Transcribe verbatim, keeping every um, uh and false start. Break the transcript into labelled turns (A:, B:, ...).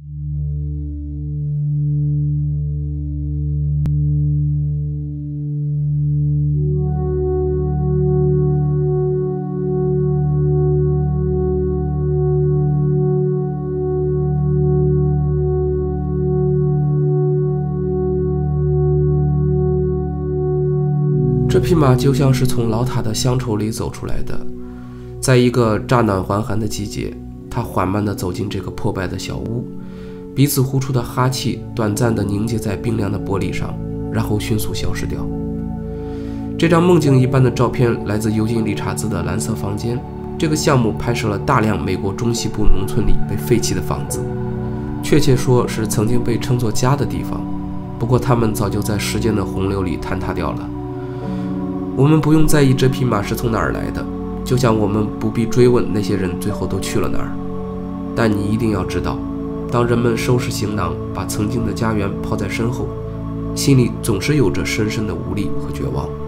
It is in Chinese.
A: 这匹马就像是从老塔的乡愁里走出来的，在一个乍暖还寒的季节，它缓慢地走进这个破败的小屋，彼此呼出的哈气短暂地凝结在冰凉的玻璃上，然后迅速消失掉。这张梦境一般的照片来自尤金·理查兹的蓝色房间。这个项目拍摄了大量美国中西部农村里被废弃的房子，确切说是曾经被称作家的地方，不过它们早就在时间的洪流里坍塌掉了。我们不用在意这匹马是从哪儿来的，就像我们不必追问那些人最后都去了哪儿。但你一定要知道，当人们收拾行囊，把曾经的家园抛在身后，心里总是有着深深的无力和绝望。